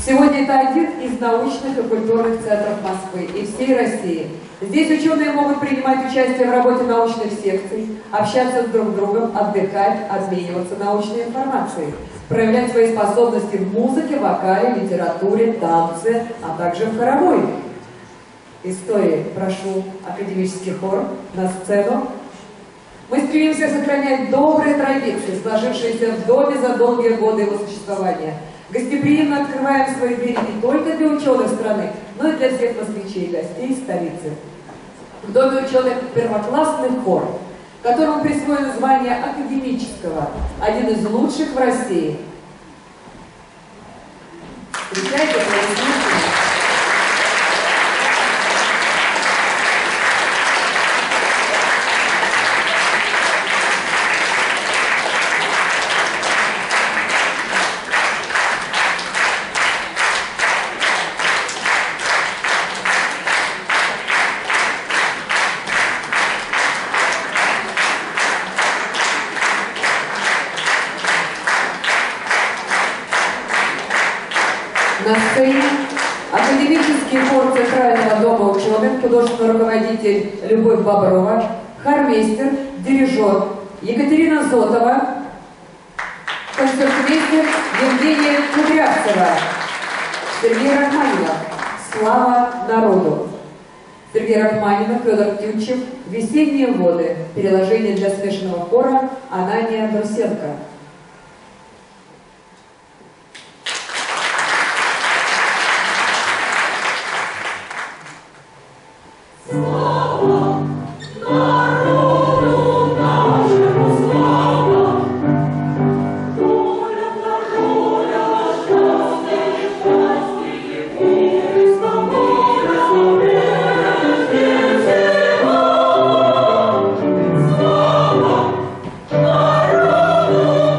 Сегодня это один из научных и культурных центров Москвы и всей России. Здесь ученые могут принимать участие в работе научных секций, общаться друг с другом, отдыхать, обмениваться научной информацией, проявлять свои способности в музыке, вокале, литературе, танце, а также в хоровой истории. Прошу академический хор на сцену. Мы стремимся сохранять добрые традиции, сложившиеся в доме за долгие годы его существования. Гостеприимно открываем свои двери не только для ученых страны, но и для всех москвичей и гостей столицы. В Доме ученых первоклассный хор, которому присвоено звание академического, один из лучших в России. Встречайте, аплодисменты. На сцене академический хор Центрального дома ученых, художественный руководитель Любовь Боброва, хормейстер, дирижер Екатерина Зотова, концертмейстер Евгения Кудрявцева, Сергей Рахманинов «Слава народу», Сергей Рахманинов, Федор Тютчев «Весенние воды», переложение для смешанного хора Анания Брусенко. Народу!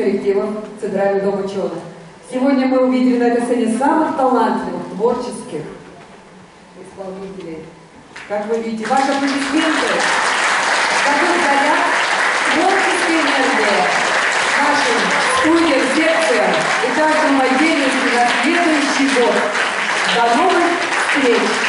коллективов Центрального дома ученых. Сегодня мы увидели на этой сцене самых талантливых, творческих исполнителей. Как вы видите, ваши аплодисменты, такой заряд, творческая энергия нашим студиям, секциям и каждому отдельности на следующий год. До новых встреч!